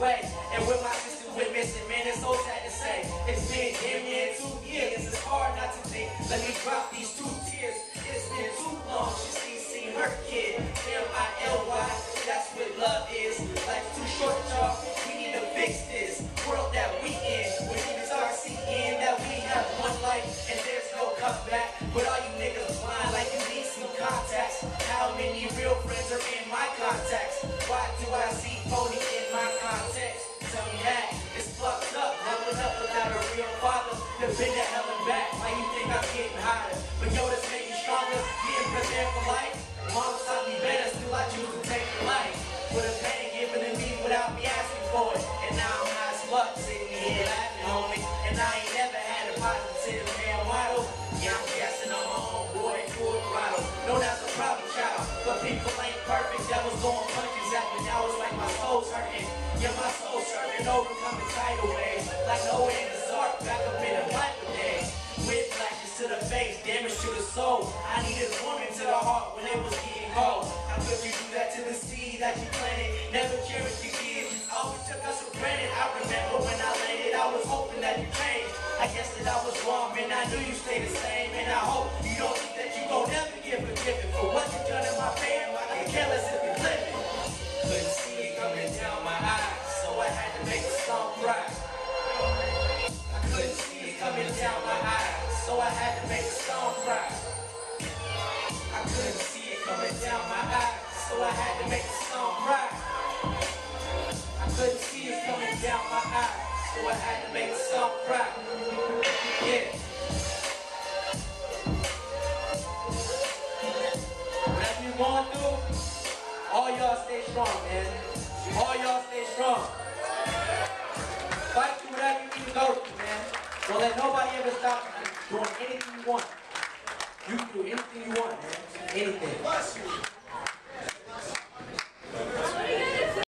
way. And with my sister we're missing, man, it's so sad to say. It's been damn near 2 years, it's hard not to think. Let me drop these 2 tears. It's been too long, she seen her kid. M-I-L-Y, that's what love is. Life's too short, y'all, we need to fix this world that we in. We need to start seeing that we have one life and there's no comeback. But all you niggas blind like you need some contacts. How many real friends are in my contacts? Why do I see phony in my context? Tell me that, it's fucked up, leveling up without a real father. The been to hell and back, why you think I'm getting hotter? But yo, this made me stronger, getting prepared for life. Mom taught me better, still I choose to take the life. With a pain given to me without me asking for it. And now I'm high as fuck, sitting here laughing, homie. And I ain't never had a positive male model. Yeah, I'm guessing I'm my own boy, full throttle. Known as a problem child, but people ain't perfect. That was going punches at me, now it's like my soul's hurting. Yeah, my soul's hurting, overcoming tidal waves. Like no end is dark, back up in a black day. With flashes to the face, damage to the soul. I needed a woman to the heart when it was getting cold. How could you do that to the seed that you planted? Never cherished the kids, always took us for granted. I remember when I landed, I was hoping that you changed. I guess that I was wrong, and I knew you stay the same. And I hope you don't think that you gon' never get forgiven for what you done in my family. I can't careless if you're living. Couldn't see it coming down my eyes, so I had to make the song cry. I couldn't see it coming down my eyes, so I had to make the song cry. I couldn't see it coming down my eyes, so I had to make the song cry. I couldn't see it coming down my eyes, so I had to make the song cry. Yeah. Whatever you going through, all y'all stay strong, man. All y'all stay strong. Fight through whatever you need to go through, man. Don't let nobody ever stop you from doing anything you want. You can do anything you want, man. Anything.